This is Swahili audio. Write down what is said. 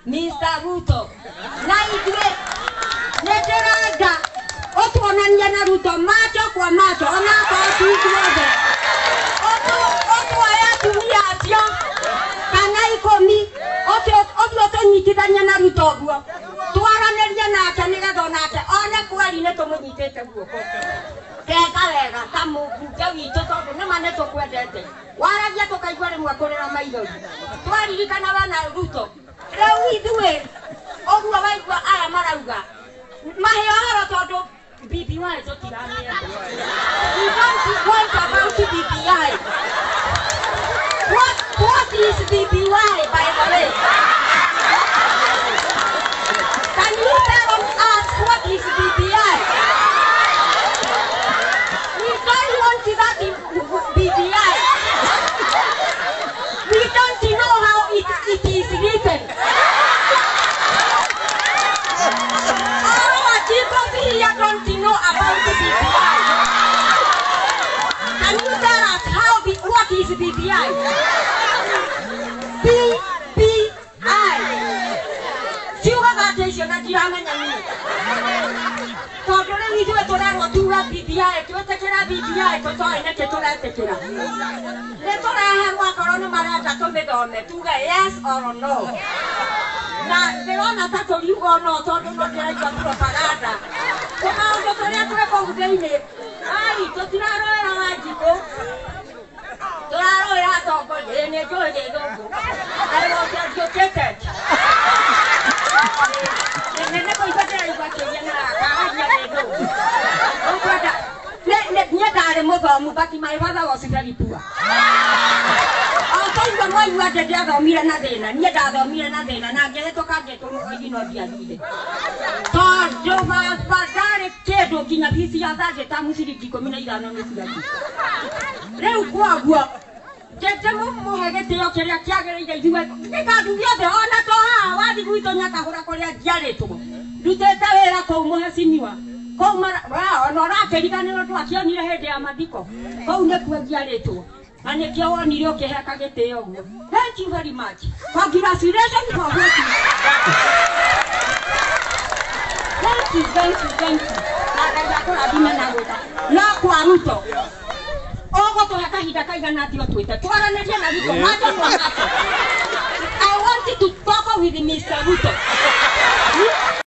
Mr. Ruto. Na ithuĩ nĩndĩrenda ũtuonanie na Ruto macho kwa macho ona akorwo ithuothe ũtuoya atumia acio kana 10 ũthiĩ ũtũnyitithanie na Ruto ũguo twaranĩrie nake nĩgetha onake one kweri nĩtũmũnyitĩte guoko kega wega ta mũmbunge witũ tondũ nĩma nĩtũkwendete waragia tũkaigua rĩmwe kũrĩra maithori twaririkanaga na Ruto rĩu ithuĩ ũguo waigua aya marauga mahe ũhoro tondũ BBI tũtiramĩenda. We don't want about BBI. What is BBI, by the way? Can you tell us what is BBI? We don't want that BBI. We don't know how it is written. All our people here don't know about the BBI. Can you tell us what is BBI? BBI. Siuga gatecio na ndiramenya nini. Tondũ rĩu ithuĩ tũrerwo tuga BBI, twĩtĩkĩra BBI tũtoĩ nĩkĩ tũretĩkĩra. Nĩtũreherwo akorwo nĩmarenda tũmĩthome tuge yes or no. Na ndĩrona ta tũriuga no tondũ nĩndĩraigua propaganda. Tũmaũndũ tũrĩa twĩ kũu thĩinĩ. Ai, tũtirarũĩra Wanjikũ. Tũrarũĩra atongoria nĩnjũĩ gĩthũngũ. I was educated. Nĩkũigua ndĩraigua kĩũria na akahagia gĩthũngũ. Ũkwenda niĩ ndarĩ mũthomu but my father was very poor. Okoigua mwaigua atĩ ndiathomire na thĩna, niĩ ndathomire na thĩna na ngĩhĩtũka ngĩtũmũgĩ no ndiathire. Tondũ baba ndarĩ kĩndũ nginya bici ya thirty tamu ciringi 15 nĩciathi. Rĩu kwoguo ndĩmũhe gĩtĩo kĩrĩa kĩagĩrĩire ithuĩ gĩkandu gĩothe ona to haha wathi gwitũ Nyakahũra kũrĩa njiarĩtwo ndutĩte wĩra kũu mũhecimiwa kũu ona ũrakĩriganĩrwo twakĩonire hĩndĩ ya mathiko kũu nĩkuo njiarĩtwo na nĩkĩo wonire ũkĩheka gĩtĩo ũguo. Thank you very much. Congratulations for voting. Thank you. Na Ngai akũrathime na wĩra. No kwa Ruto ũgũtũhe kahinda kaigana atĩa twĩte twaranĩrie na Ruto macho kwa macho. I want to talk with Mr. Ruto.